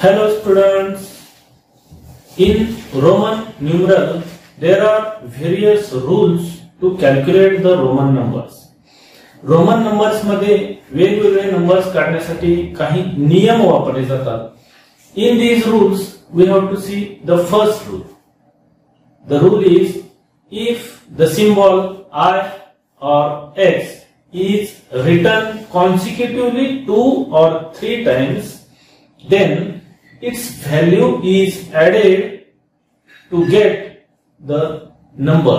Hello students, in Roman numeral there are various rules to calculate the Roman numbers. Roman numbers मध्ये वेगवेगळे numbers काढण्यासाठी काही नियम वापरले जातात. In these rules we have to see the first rule. The rule is if the symbol I or X is written consecutively 2 or 3 times, then its value is added to get the number.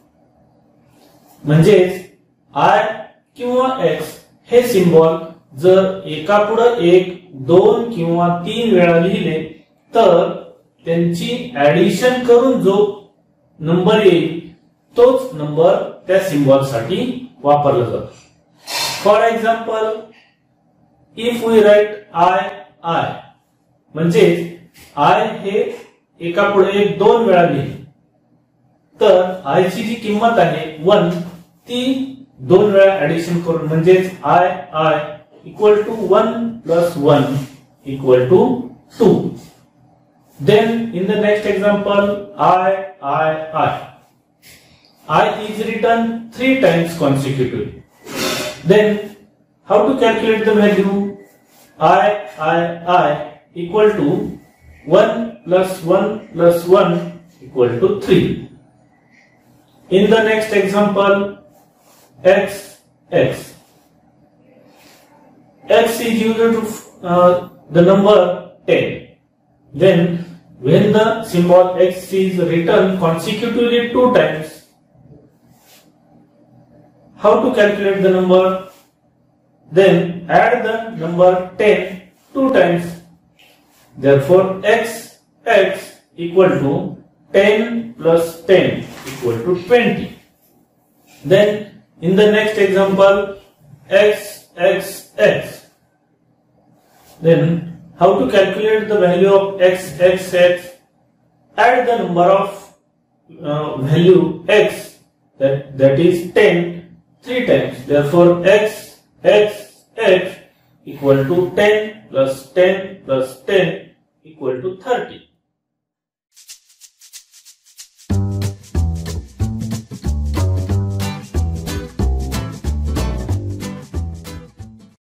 म्हणजेच I किंवा X हे symbol जर एकापुढे एक 2 किंवा 3 वेळा लिहिले तर त्यांची ऍडिशन करून जो नंबर येईल तोच नंबर त्या सिंबल साठी वापरला जातो. For example, if we write I म्हणजे I हे एकापुढे एक 2 वेळा लिहिले तर I ची जी किंमत आहे 1 ती 2 वेळा ऍडिशन करून म्हणजेच I equal to 1 plus 1 equal to 2. Then in the next example I is written 3 times consecutively. Then how to calculate the value? I equal to 1 plus 1 plus 1 equal to 3. In the next example X is used to the number 10. Then when the symbol X is written consecutively 2 times, how to calculate the number? Then add the number 10 2 times. Therefore X equal to 10 plus 10 equal to 20. Then in the next example X. Then how to calculate the value of X? Add the number of value X that is 10 3 times. Therefore X equal to 10 plus 10 plus 10 equal to 30.